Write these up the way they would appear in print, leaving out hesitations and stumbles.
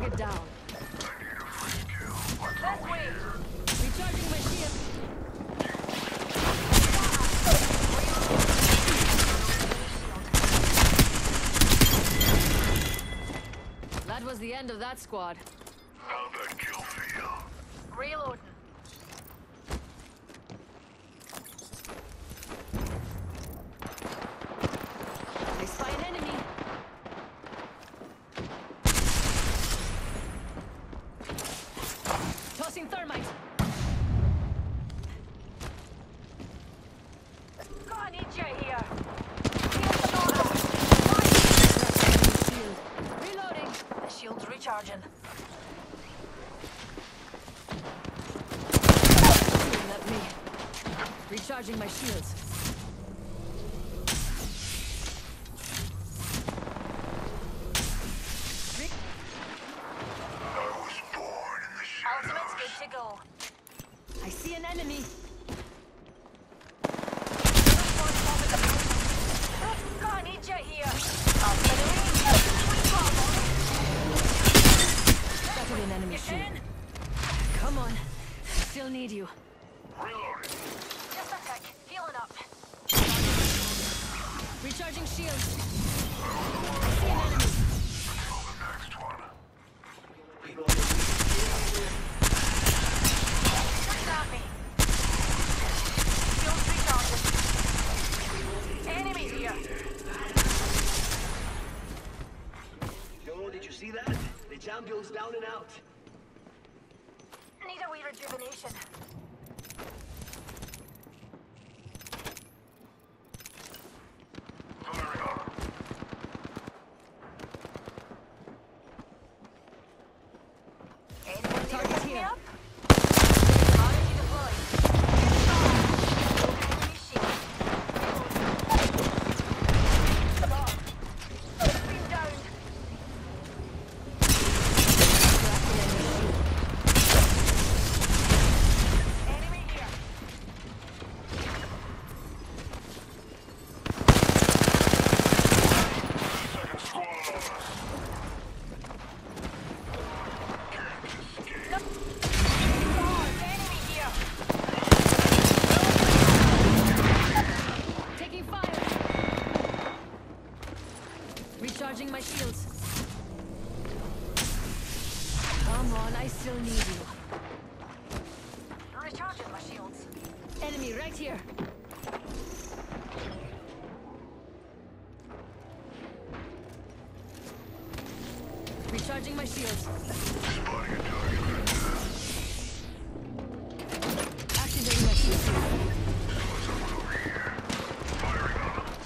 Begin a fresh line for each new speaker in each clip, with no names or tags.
Target down.
Let's wait.
Recharging my shield. That was the end of that squad.
How'd that kill feel?
Reloading.
I spy an enemy. Tossing thermite.
Got an EJ here.
Shield. Reloading.
The shield's recharging.
Shooting at me. Recharging my shields.
I was born in the
Ultimate's
shadows.
good to go.
I see an enemy.
Got an EJ here.
Spotted an enemy shield. Come on. I still need you.
Reloading.
Just a tick. Healing up.
Recharging shields. I see an enemy.
Kill the next one.
Shoot at me. Shield's recharging. Enemies here.
Yo, did you see that? The champion's down and out.
Need a wee rejuvenation.
Firing on.
Anyone need to
Target
pick me
here.
up? Strategy deployed. Enemy shield. Stop. Beam down. Enemy here.
Second squad on us.
God, enemy here.
Taking fire. Recharging my shields. Come on, I still need you.
Recharging my shields.
Enemy right here. Recharging my shields.
Spotting a target right now.
Activating my shields.
Someone over here. Firing on them.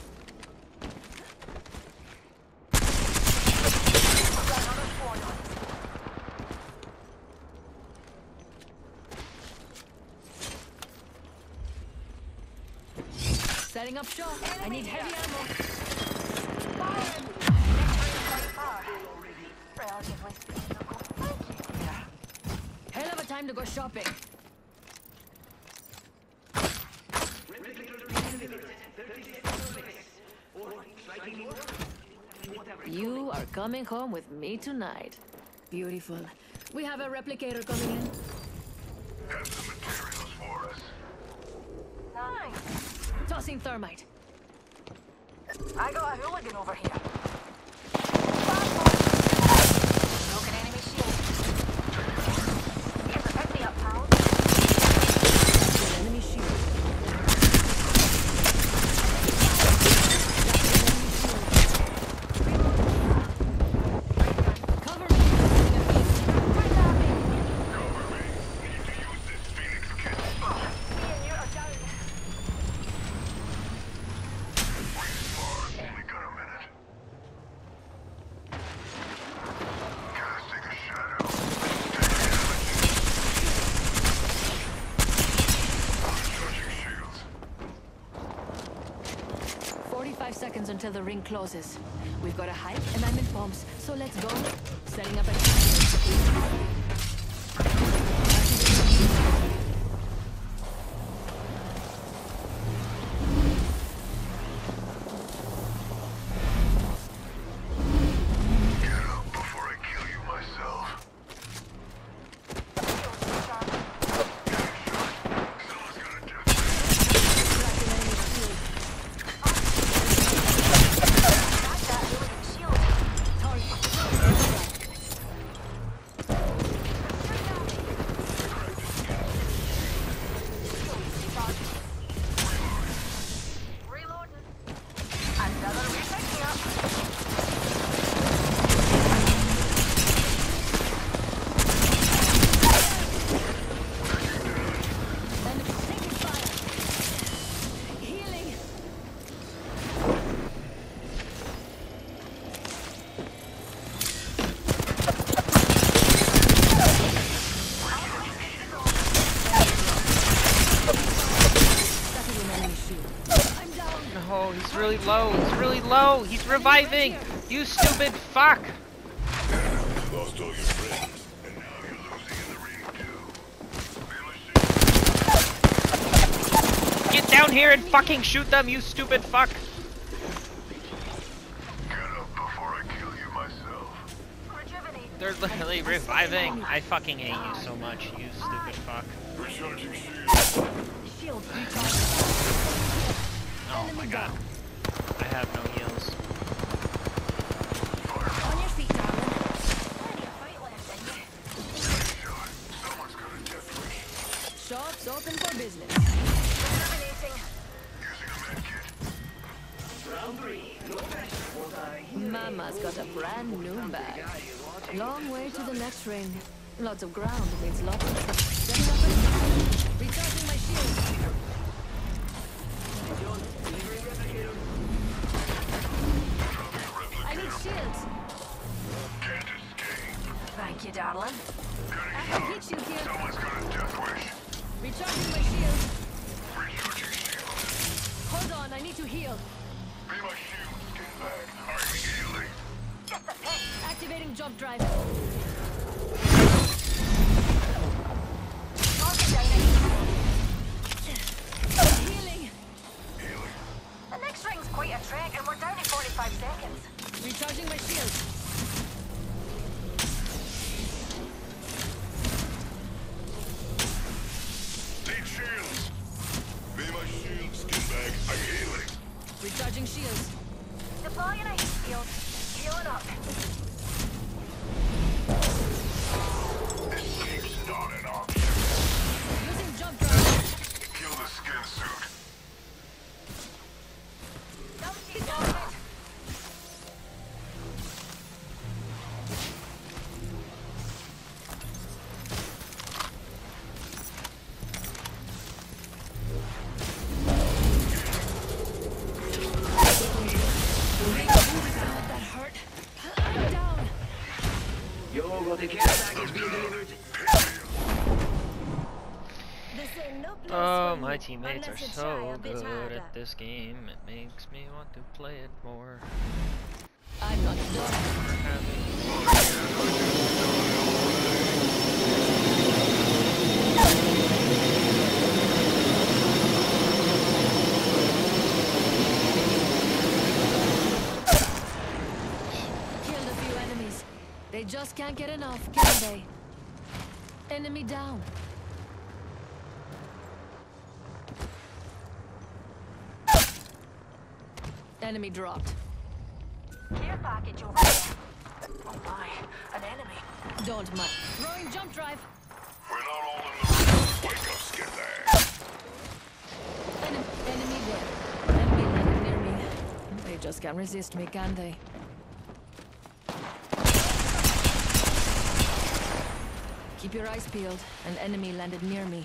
Another squad on us.
Setting up shop. I need heavy ammo.
Fire! Quite far. Relatively speaking, of course. Thank you.
Hell of a time to go shopping. You are coming home with me tonight. Beautiful. We have a replicator coming in.
Have some materials for us.
Nice.
Tossing thermite.
I got a hooligan over here. Broken enemy shield. Here to pick me up, pal.
Enemy shield. Cover me.
Cover me. Need to use this Phoenix kit.
Me and you are down.
Respawn. Only got a minute. Casting a shadow. Charging shields.
45 seconds until the ring closes. We've got a hike and I'm in bombs, so let's go. Setting up a
Get up before I kill you myself.
really low. He's really low. He's reviving. You stupid fuck.
Lost all your friends, and now you're losing in the ring too.
Get down here and fucking shoot them, you stupid fuck.
Get up before I kill you myself.
Rejuvenate.
They're literally reviving. I fucking hate you so much, you stupid fuck.
Recharging shield.
Shield recharge.
Oh my god. I have no heals.
On your feet, darling.
Plenty of fight left in you.
Shot. Someone's got a death wish.
Shops open for business.
Rejuvenating.
Using a medkit.
Round 3. No pressure, won't I?
Mama's got a brand new bag. Long way to the next ring. Lots of ground means lots of trouble. Setting up a recharging my shield.
Delivering replicator.
I need shields.
Can't escape.
Thank you, darling.
I have heat shield here.
Someone's got a death wish.
Recharging my shield.
Recharging shield.
Hold on, I need to heal.
Be my shield, skin bag. I'm healing.
Just a pinch.
Activating jump drive.
Target down next.
Healing.
Healing.
The next ring's quite a trek, and we're down to 45 seconds.
Recharging my shield.
Need shields. Be my shield, skin bag. I'm healing.
Recharging shields.
Deploying a heat shield. Healing up.
Escape's not an option.
Using jump drive.
Kill the skin suit.
Dumpty target.
That hurt. I'm down.
Yo, got the care package being delivered.
Oh, my teammates are so good at this game. It makes me want to play it more.
I'm not done. Killed a few enemies. They just can't get enough, can they? Enemy down. Enemy dropped.
Care package over there. Oh my, an enemy.
Don't mind. Throwing jump drive.
We're not all in the room. Wake up, skin bag.
Enemy there. Enemy landed near me. They just can't resist me, can they? Keep your eyes peeled. An enemy landed near me.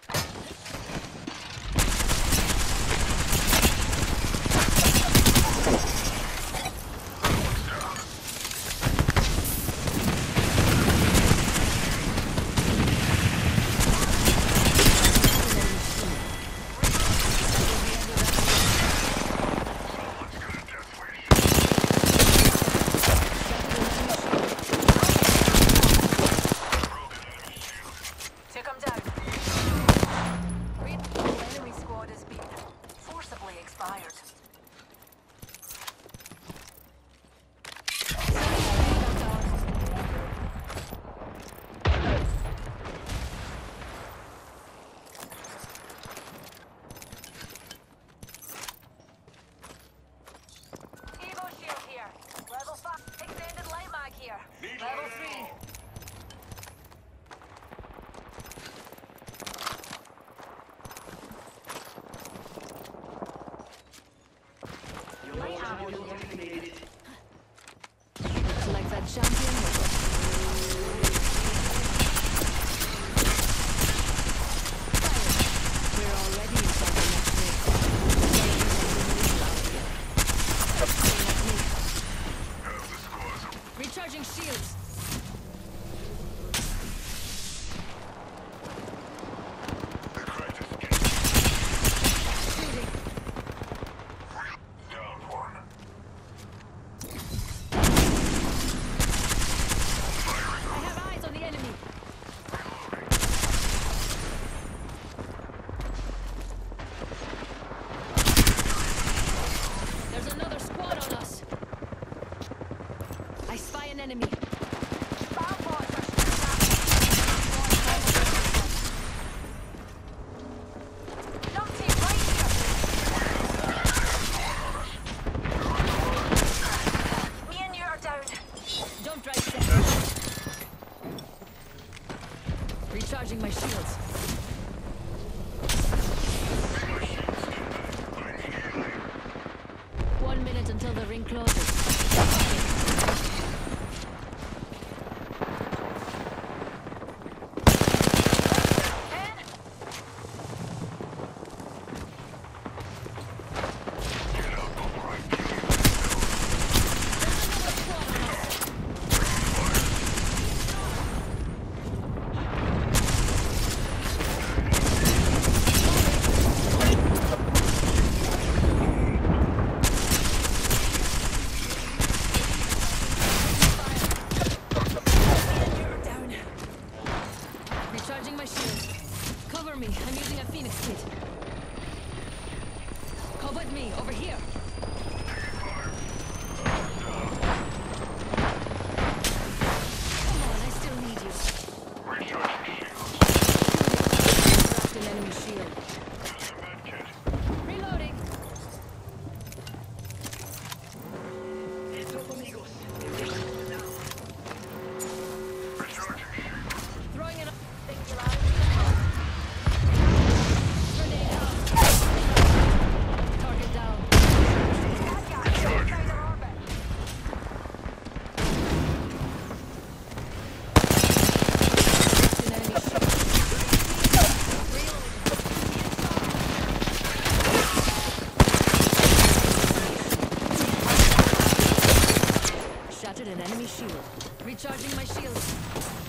Took him down. Enemy squad has been forcibly expired. Evo shield here. Level 5. Extended light mag here. Level 3. Light ammo here.
Looks like that champion was fired. We're already inside the next ring.
Half the squad's
Recharging shields. Recharging my shields. One minute until the ring closes. Recharging my shield. Cover me. I'm using a Phoenix kit. Come with me. Over here. Come on. I still need you. Cracked an enemy shield. Reloading.
Estos amigos.
Throwing it up.
Singular.
Grenade out. Target down.
Bad guy. Inside their orbit.
An enemy shield. Shattered an enemy shield. Recharging my shield.